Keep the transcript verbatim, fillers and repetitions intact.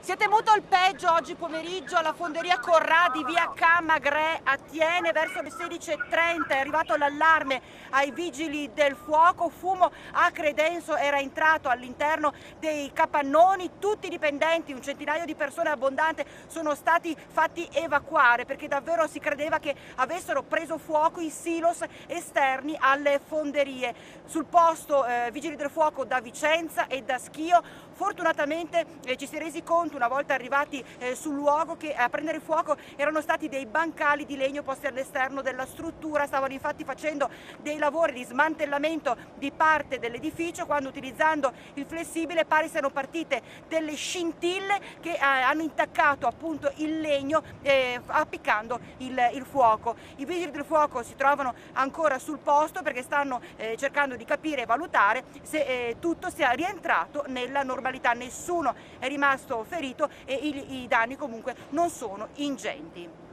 Si è temuto il peggio oggi pomeriggio alla fonderia Corrà di via Camagre a Thiene verso le sedici e trenta. È arrivato l'allarme ai vigili del fuoco, fumo acre e denso era entrato all'interno dei capannoni, tutti i dipendenti, un centinaio di persone abbondante, sono stati fatti evacuare perché davvero si credeva che avessero preso fuoco i silos esterni alle fonderie. Sul posto eh, vigili del fuoco da Vicenza e da Schio. Fortunatamente eh, ci si è resi conto una volta arrivati eh, sul luogo che a prendere fuoco erano stati dei bancali di legno posti all'esterno della struttura. Stavano infatti facendo dei lavori di smantellamento di parte dell'edificio quando, utilizzando il flessibile, pare siano partite delle scintille che eh, hanno intaccato appunto il legno eh, appiccando il, il fuoco. I vigili del fuoco si trovano ancora sul posto perché stanno eh, cercando di capire e valutare se eh, tutto sia rientrato nella normalità. Nessuno è rimasto ferito e i, i danni comunque non sono ingenti.